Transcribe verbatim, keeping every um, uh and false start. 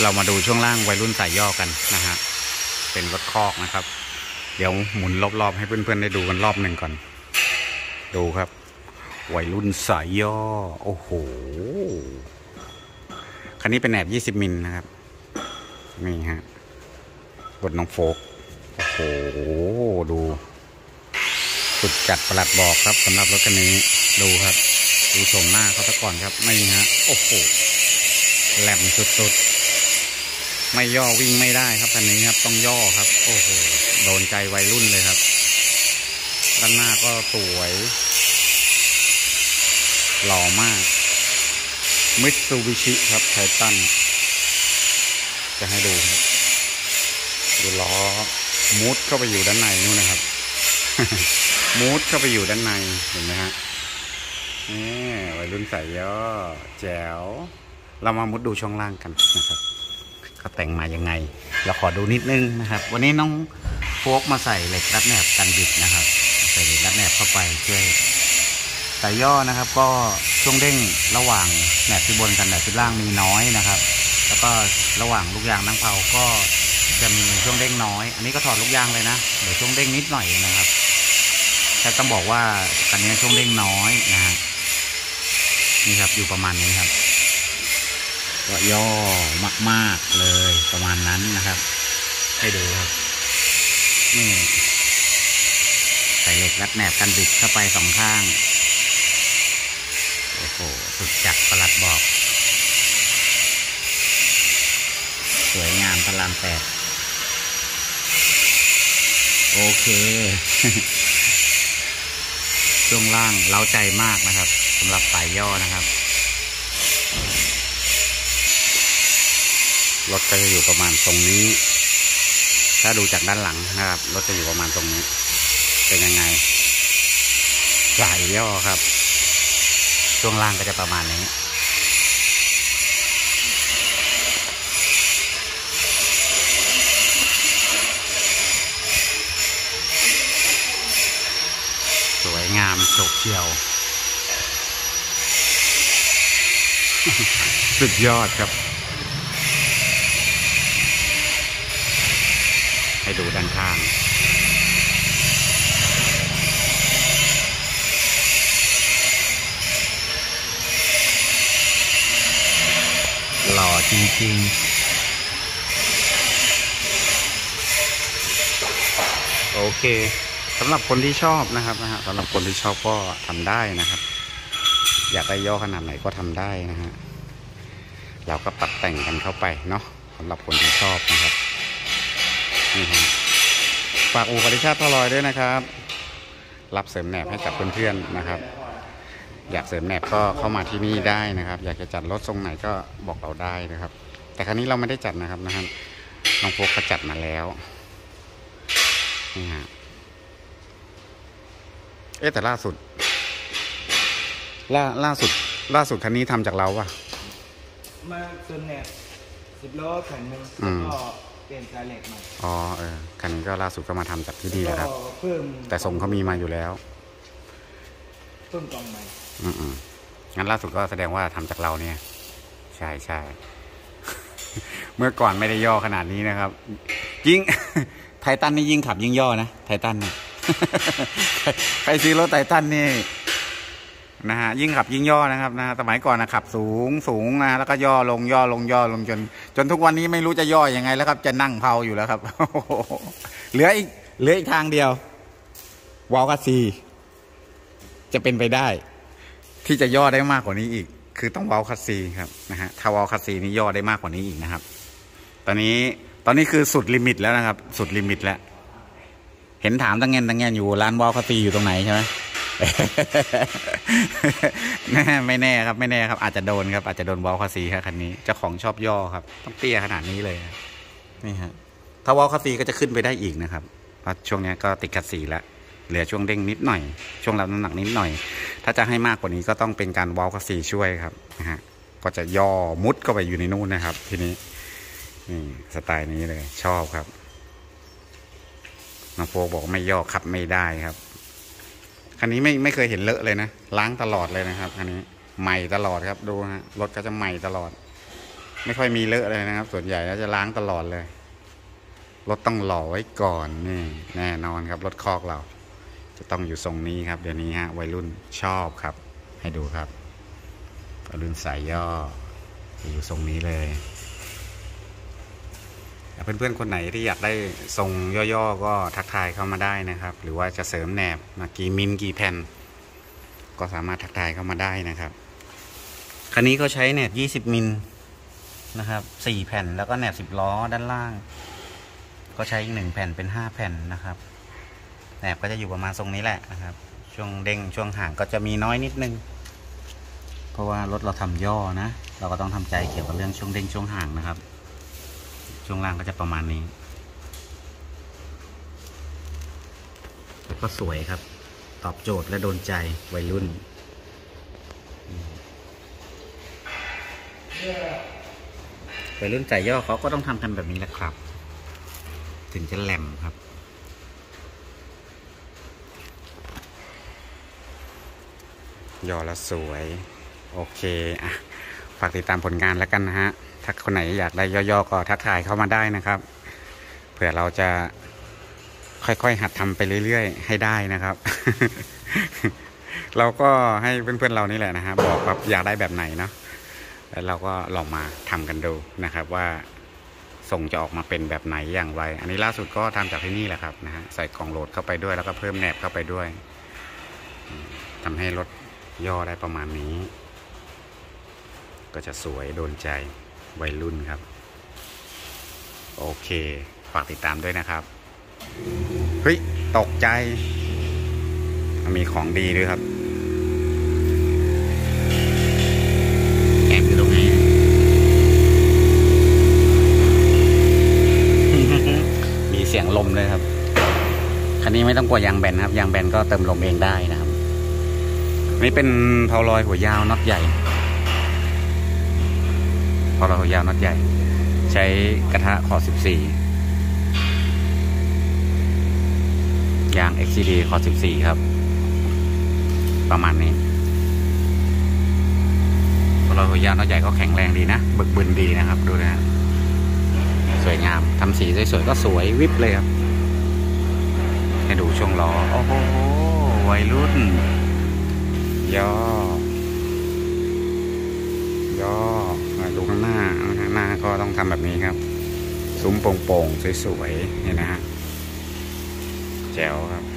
เรามาดูช่วงล่างวัยรุ่นสายย่อกันนะฮะเป็นรถคอกนะครับเดี๋ยวหมุนรอบๆให้เพื่อนๆได้ดูกันรอบหนึ่งก่อนดูครับวัยรุ่นสายย่อโอ้โหคันนี้เป็นแหนบยี่สิบมิลนะครับนี่ฮะรถน้องโฟกโอ้โหดูสุดจัดประหลัดบอกครับสำหรับรถคันนี้ดูครับดูชมหน้าเขาซะก่อนครับไม่ฮะโอ้โหแหลมสุดๆไม่ย่อวิ่งไม่ได้ครับคันนี้ครับต้องย่อครับโอ้โหโดนใจวัยรุ่นเลยครับด้านหน้าก็สวยหล่อมากมิตซูบิชิครับไททันจะให้ดูครับดูล้อมูดเข้าไปอยู่ด้านในนู่นนะครับ มูดเข้าไปอยู่ด้านในเห็นไหมฮะนี่วัยรุ่นสายย่อแจ๋วเรามามุดดูช่องล่างกันนะครับเขาแต่งมายังไงเราขอดูนิดนึงนะครับวันนี้น้องโฟกมาใส่เหล็กรัดแหนบกันบิดนะครับใส่เหล็กรัดแหนบเข้าไปช่วยสายย่อนะครับก็ช่วงเด้งระหว่างแหนบที่บนกันแหนบที่ล่างมีน้อยนะครับแล้วก็ระหว่างลูกยางนั่งเผาก็จะมีช่วงเด้งน้อยอันนี้ก็ถอดลูกยางเลยนะเดี๋ยวช่วงเด้งนิดหน่อยนะครับแค่ต้องบอกว่าคันนี้ช่วงเด้งน้อยนะฮะนี่ครับอยู่ประมาณนี้ครับก็ย่อมากๆเลยประมาณนั้นนะครับให้ดูครับนี่ใส่เหล็กรัดแหนบกันบิดเข้าไปสองข้างโอ้โหสุดจัดประหลัดบอกสวยงามพลังแปดโอเค ช่วงล่างเล้าใจมากนะครับสำหรับสายย่อนะครับรถก็จะอยู่ประมาณตรงนี้ถ้าดูจากด้านหลังนะครับรถจะอยู่ประมาณตรงนี้เป็นยังไงสายย่อครับช่วงล่างก็จะประมาณนี้สวยงามโฉบเฉี่ยว สุดยอดครับให้ดูด้านข้างหล่อจริงๆโอเคสำหรับคนที่ชอบนะครับนะฮะสำหรับคนที่ชอบก็ทำได้นะครับอยากได้ย่อขนาดไหนก็ทำได้นะฮะเราก็ปรับแต่งกันเข้าไปเนาะสำหรับคนที่ชอบนะครับนี่ฮะฝากอู่ปริชาติพลอยด้วยนะครับรับเสริมแหนบให้กับเพื่อนๆนะครับอยากเสริมแหนบก็เข้ามาที่นี่ได้นะครับอยากจะจัดรถทรงไหนก็บอกเราได้นะครับแต่ครั้นี้เราไม่ได้จัดนะครับนะครับน้องโฟกเขาจัดมาแล้วนี่ฮะเอ๊ะแต่ล่าสุดล่าล่าสุดล่าสุดคันนี้ทำจากเราป่ะมาส่วนแหนบสิบล้อแผ่นหนึ่งก็เปลี่ยนสายเหล็กมาอ๋อเออคันนี้ก็ล่าสุดก็มาทำจากที่นี่แหละครับเพิ่มแต่ทรงเขามีมาอยู่แล้วเพิ่มกล่องใหม่อืมอืมงั้นล่าสุดก็แสดงว่าทำจากเราเนี่ยใช่ใช่ เมื่อก่อนไม่ได้ย่อขนาดนี้นะครับยิ่ง ไททันนี่ยิ่งขับยิ่งย่อนะไททันเนี่ย ใครซื้อรถไททันนี่นะฮะยิ่งขับยิ่งย่อนะครับนะสมัยก่อนนะขับสูงสูงนะแล้วก็ย่อลงย่อลงย่อลงจนจนทุกวันนี้ไม่รู้จะย่อยังไงแล้วครับจะนั่งเผาอยู่แล้วครับ เหลืออีกเหลืออีกทางเดียววอลกัสซีจะเป็นไปได้ที่จะย่อได้มากกว่านี้อีกคือต้องวอลคัสซีครับนะฮะถ้าวอลคัสซีนี้ย่อได้มากกว่านี้อีกนะครับตอนนี้ตอนนี้คือสุดลิมิตแล้วนะครับสุดลิมิตแล้วเห็นถามตั้งเงินตั้งเงินอยู่ร้านวอลคัสซีอยู่ตรงไหนใช่ไหม แน่ไม่แน่ครับไม่แน่ครับอาจจะโดนครับอาจจะโดนวอลคัสซีครับคันนี้เจ้าของชอบย่อครับต้องเตี้ยขนาดนี้เลยนี่ฮะถ้าวอลคัสซีก็จะขึ้นไปได้อีกนะครับเพราะช่วงนี้ก็ติดคัสซีแล้วเหลือช่วงเด้งนิดหน่อยช่วงรับน้ำหนักนิดหน่อยถ้าจะให้มากกว่านี้ก็ต้องเป็นการวอลคัสซีช่วยครับนะฮะก็จะย่อมุดเข้าไปอยู่ในนู่นนะครับทีนี้นี่สไตล์นี้เลยชอบครับน้องโฟกบอกไม่ย่อขับไม่ได้ครับคันนี้ไม่ไม่เคยเห็นเลอะเลยนะล้างตลอดเลยนะครับคันนี้ใหม่ตลอดครับดูฮะรถก็จะใหม่ตลอดไม่ค่อยมีเลอะเลยนะครับ ส่วนใหญ่แล้วจะล้างตลอดเลย รถต้องหล่อไว้ก่อนนี่แน่นอนครับรถคอกเราจะต้องอยู่ทรงนี้ครับเดี๋ยวนี้ฮะวัยรุ่นชอบครับให้ดูครับวัยรุ่นสายย่อจะอยู่ทรงนี้เลยเพื่อนๆคนไหนที่อยากได้ทรงย่อๆก็ทักทายเข้ามาได้นะครับหรือว่าจะเสริมแหนบมากี่มิลกี่แผ่นก็สามารถทักทายเข้ามาได้นะครับคันนี้ก็ใช้แหนบยี่สิบมิลนะครับสี่แผ่นแล้วก็แหนบสิบล้อด้านล่างก็ใช้อีกหนึ่งแผ่นเป็นห้าแผ่นนะครับแหนบก็จะอยู่ประมาณทรงนี้แหละนะครับช่วงเด้งช่วงห่างก็จะมีน้อยนิดนึงเพราะว่ารถเราทำย่อนะเราก็ต้องทำใจเกี่ยวกับเรื่องช่วงเด้งช่วงห่างนะครับช่วงล่างก็จะประมาณนี้แล้วก็สวยครับตอบโจทย์และโดนใจวัยรุ่นวัยรุ่นใจย่อเขาก็ต้องทำกันแบบนี้แหละครับถึงจะแหลมครับย่อแล้วสวยโอเคอ่ะฝากติดตามผลงานแล้วกันนะฮะถ้าคนไหนอยากได้ย่อๆก็ทักทายเข้ามาได้นะครับเผื่อเราจะค่อยๆหัดทำไปเรื่อยๆให้ได้นะครับ เราก็ให้เพื่อนๆเรานี่แหละนะฮะบอกว่าอยากได้แบบไหนเนาะแล้วเราก็ลองมาทำกันดูนะครับว่าส่งจะออกมาเป็นแบบไหนอย่างไรอันนี้ล่าสุดก็ทำจากที่นี่แหละครับนะฮะใส่กล่องโหลดเข้าไปด้วยแล้วก็เพิ่มแหนบเข้าไปด้วยทำให้รถย่อได้ประมาณนี้ก็จะสวยโดนใจวัยรุ่นครับโอเคฝากติดตามด้วยนะครับเฮ้ยตกใจมีของดีด้วยครับแอบอยู่ตรงไหน มีเสียงลมเลยครับคันนี้ไม่ต้องกลัวยางแบนครับยางแบนก็เติมลมเองได้นะครับนี่เป็นเพาลอยหัวยาวน็อตใหญ่เพาลอยหัวยาวน็อตใหญ่ใช้กระทะขอสิบสี่ยาง เอ็กซ์ ซี ดี ขอสิบสี่ครับประมาณนี้เพาลอยหัวยาวน็อตใหญ่ก็แข็งแรงดีนะบึกบึนดีนะครับดูนะสวยงามทำสีสวยๆก็สวยวิบเลยครับให้ดูช่วงล้อโอ้โหวัยรุ่นย่อย่อดูข้างหน้าข้างหน้าก็ต้องทำแบบนี้ครับซุ้มโป่งๆสวยๆนี่นะฮะแจ๋วครับ